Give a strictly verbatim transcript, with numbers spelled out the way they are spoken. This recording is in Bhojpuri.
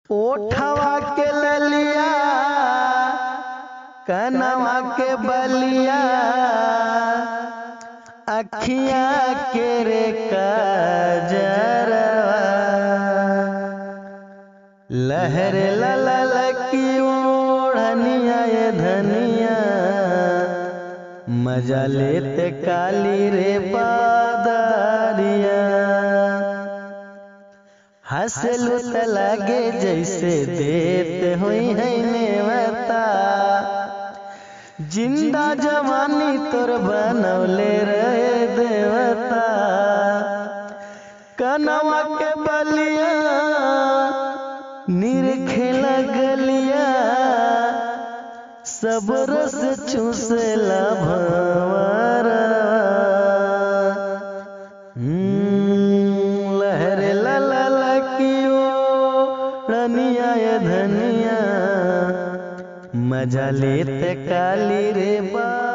ओठवा के ललिया कनवा के बलिया अखिया के रे कजरवा लहर ललल की ओढ़निया ये धनिया मजा लेते काली रे बादरिया हंसलू त लगे जैसे देते हुई है नेवता जिंदा जवानी तोर बनौले रहे देवता कनवा के बलिया निरखे लगलिया सब रस चूसला भंवरा लहर ललल कियो रनिया ये धनिया मजा लेते काली रे बा।